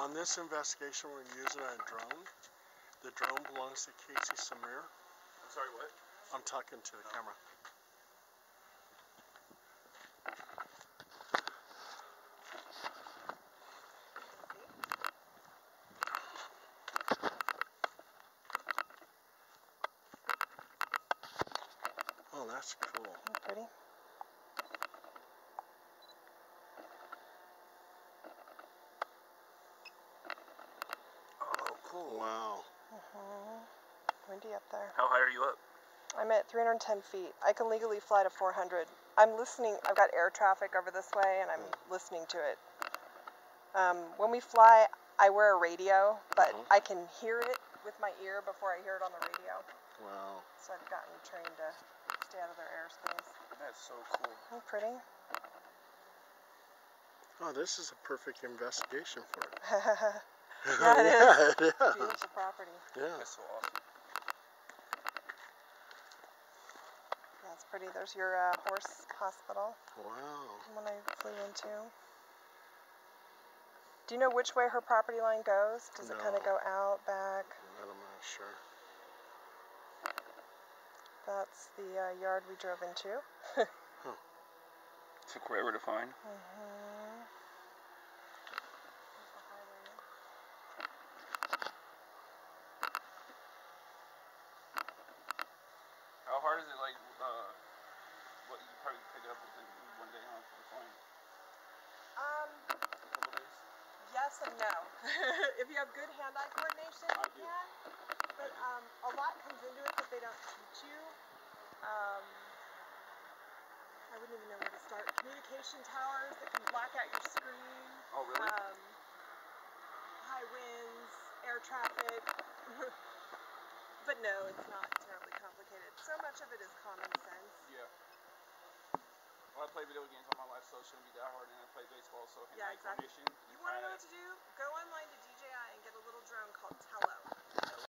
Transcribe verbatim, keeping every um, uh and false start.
On this investigation, we're using a drone. The drone belongs to Casey Samir. I'm sorry, what? I'm talking to the no. camera. Oh, that's cool. Isn't pretty? Oh, cool. Wow. Mm-hmm. Windy up there. How high are you up? I'm at three hundred ten feet. I can legally fly to four hundred. I'm listening. I've got air traffic over this way, and I'm mm. listening to it. Um, when we fly, I wear a radio, but mm-hmm. I can hear it with my ear before I hear it on the radio. Wow. So I've gotten trained to stay out of their airspace. That's so cool. Isn't it pretty? Oh, this is a perfect investigation for it. Yeah, it is. Yeah, it is. Beautiful property. Yeah. That's so awesome. Yeah, it's pretty. There's your uh, horse hospital. Wow. One I flew into. Do you know which way her property line goes? Does no. it kind of go out, back? I'm not sure. That's the uh, yard we drove into. Huh. Took forever to find. Mm-hmm. How hard is it, like, uh, what you probably pick it up within one day, huh, for flying? Um, A couple days? Yes and no. If you have good hand-eye coordination, I you do. can. But um, a lot comes into it that they don't teach you. Um, I wouldn't even know where to start. Communication towers that can black out your screen. Oh, really? Um, high winds, air traffic. But no, it's not terribly complicated. So much of it is common sense. Yeah. Well, I play video games all my life, so it shouldn't be that hard. And I play baseball, so yeah, exactly. You want to know what to do? Go online to D J I and get a little drone called Tello.